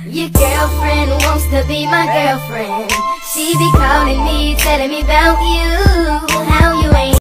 Your girlfriend wants to be my girlfriend. She be calling me, telling me about you, how